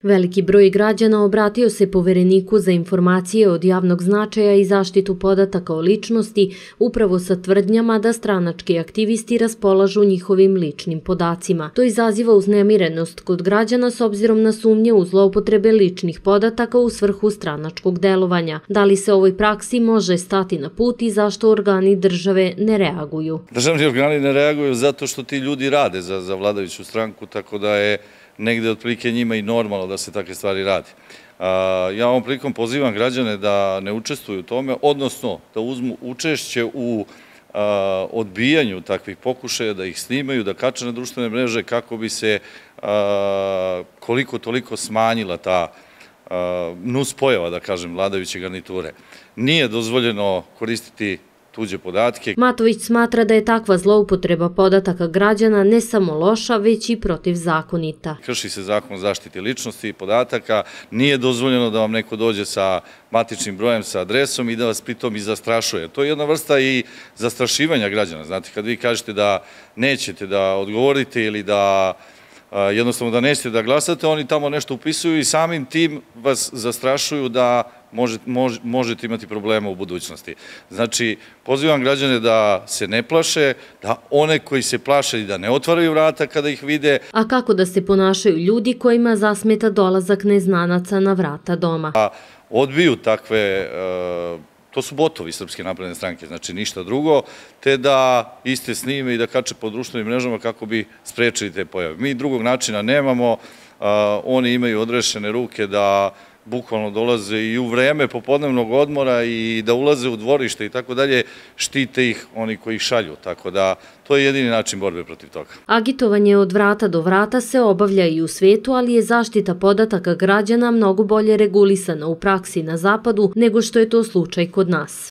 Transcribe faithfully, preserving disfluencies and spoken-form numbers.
Veliki broj građana obratio se Povereniku za informacije od javnog značaja i zaštitu podataka o ličnosti upravo sa tvrdnjama da stranački aktivisti raspolažu njihovim ličnim podacima. To izaziva uznemirenost kod građana s obzirom na sumnje u zloupotrebe ličnih podataka u svrhu stranačkog delovanja. Da li se ovoj praksi može stati na put i zašto organi države ne reaguju? Državni organi ne reaguju zato što ti ljudi rade za, za vladajuću stranku, tako da je negde otprilike njima i normalno da se takve stvari radi. Ja ovom prilikom pozivam građane da ne učestvuju u tome, odnosno da uzmu učešće u odbijanju takvih pokušaja, da ih snimaju, da kače na društvene mreže kako bi se koliko toliko smanjila ta nuspojava, da kažem, vladajuće garniture. Nije dozvoljeno koristiti tuđe podatke. Matović smatra da je takva zloupotreba podataka građana ne samo loša, već i protivzakonita. Krši se zakon o zaštiti ličnosti i podataka, nije dozvoljeno da vam neko dođe sa matičnim brojem, sa adresom i da vas pritom i zastrašuje. To je jedna vrsta i zastrašivanja građana. Znate, kad vi kažete da nećete da odgovorite ili da jednostavno da nećete da glasate, oni tamo nešto upisuju i samim tim vas zastrašuju da možete imati problema u budućnosti. Znači, pozivam građane da se ne plaše, da one koji se plaše i da ne otvaraju vrata kada ih vide. A kako da se ponašaju ljudi kojima zasmeta dolazak neznanaca na vrata doma? Odbiju takve, to su botovi Srpske napredne stranke, znači ništa drugo, te da iste snime i da kače po društvenim mrežama kako bi sprečili te pojave. Mi drugog načina nemamo, oni imaju odrešene ruke da bukvalno dolaze i u vreme popodnevnog odmora i da ulaze u dvorište i tako dalje, štite ih oni koji ih šalju, tako da to je jedini način borbe protiv toga. Agitovanje od vrata do vrata se obavlja i u svetu, ali je zaštita podataka građana mnogo bolje regulisana u praksi na zapadu nego što je to slučaj kod nas.